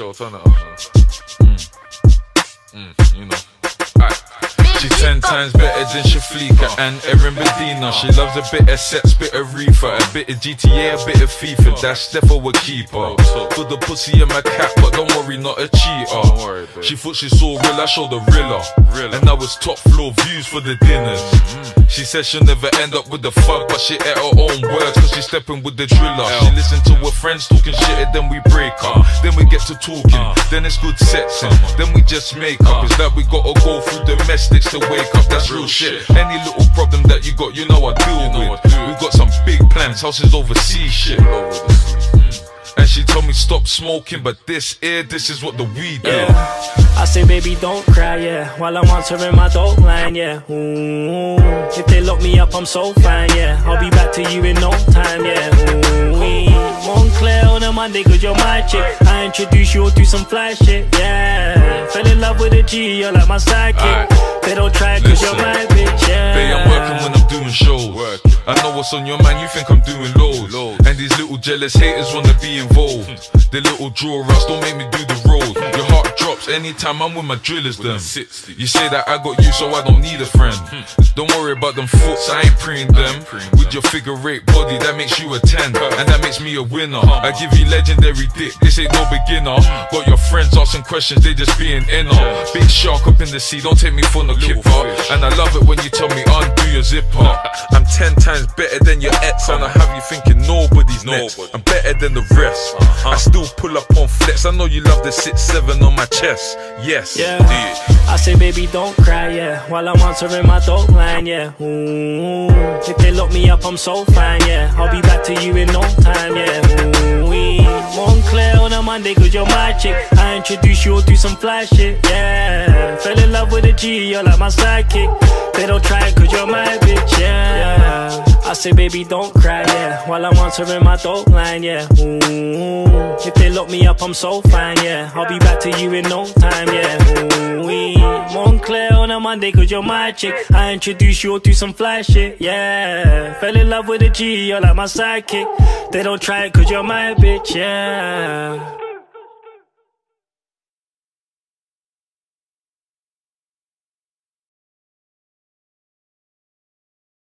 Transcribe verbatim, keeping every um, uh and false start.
show, turn it up, man. Mm. Mm, you know. Alright. She's ten times better than Shafleeka and Erin Medina. She loves a bit of sex, bit of reefer, a bit of G T A, a bit of FIFA. That's Defo a keeper. Put the pussy in my cap, but don't worry, not a cheater. She thought she saw real, I showed her realer. And now it's top floor views for the dinners. She said she'll never end up with the fuck, but she ate her own words, cause she's stepping with the driller. She listened to her friends talking shit and then we break up. Then we get to talking, then it's good sexing, then we just make up. It's like we gotta go through domestics to wake up, that's real shit. Any little problem that you got, you know I deal with. We got some big plans, houses overseas shit. And she told me stop smoking, but this here, this is what the weed do. Yeah. I say baby don't cry, yeah, while I'm answering my dope line, yeah. Ooh, if they lock me up I'm so fine, yeah. I'll be back to you in no time, yeah. Ooh, Montclair on a Monday cause you're my chick. I introduce you, do some fly shit, yeah. Fell in love with a G, you're like my sidekick. Right. They don't try cause you're my bitch, yeah. Babe, I'm working when I'm doing shows. Work. I know what's on your mind, you think I'm doing loads. loads. And these little jealous haters wanna be involved. The little draw ups don't make me do the road. Your heart drops anytime I'm with my drillers them. You say that I got you so I don't need a friend. Don't worry about them foots, I ain't preying them. With your figure eight body that makes you a ten, and that makes me a winner. I give you legendary dick, this ain't no beginner. Got your friends asking questions, they just being inner. Big shark up in the sea, don't take me for no kipper. And I love it when you tell me undo your zipper. I'm ten times better than your ex, and I have you thinking nobody's next. I'm better than the rest. I still pull up on flex, I know you love the six seven on my chest. Yes, yeah. I say baby don't cry, yeah, while I'm answering my dope line, yeah. Ooh, if they lock me up I'm so fine, yeah. I'll be back to you in no time, yeah. Ooh, Montclair on a Monday cause you're my chick. I introduce you, do some fly shit, yeah. Fell in love with a G, you're like my sidekick. They don't try cause you're my bitch, yeah. I say baby don't cry, yeah, while I'm answering my dope line, yeah. Ooh, if they lock me up I'm so fine, yeah. I'll be back to you in no time, yeah. Ooh, Montclair on a Monday cause you're my chick. I introduce you, do some fly shit, yeah. Fell in love with a G, you're like my sidekick. They don't try it cause you're my bitch, yeah.